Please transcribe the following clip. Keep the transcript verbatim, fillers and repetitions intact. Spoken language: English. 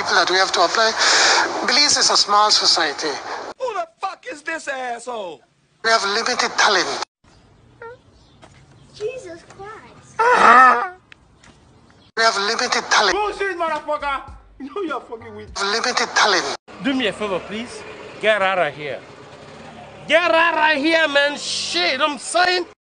that we have to apply. Belize is a small society. Who the fuck is this asshole? We have limited talent. Jesus Christ. We have limited talent. Bullshit, motherfucker! You know you're fucking with. Limited talent. Do me a favor, please. Get out of here. Get out of here, man. Shit, I'm saying.